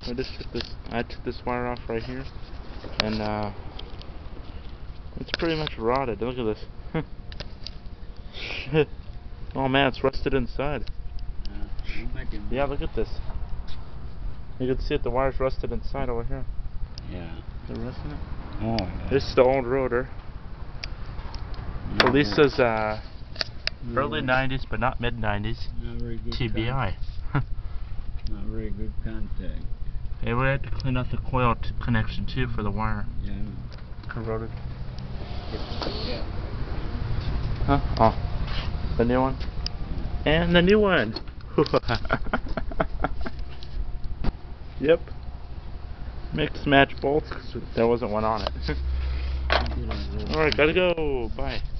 I just took this. I took this wire off right here, and it's pretty much rotted. Look at this. Shit. Oh man, it's rusted inside. Yeah, look at this. You can see it. The wire's rusted inside over here. Yeah. They're rusting it. Oh, yeah. This is the old rotor. Police says early 90s, but not mid 90s. Not very good. TBI. Not very good contact. Hey, we had to clean out the coil connection too for the wire. Yeah. Corroded. Yeah. Huh? Oh. The new one? And the new one! Yep. Mix match bolts, 'cause there wasn't one on it. Alright, gotta go. Bye.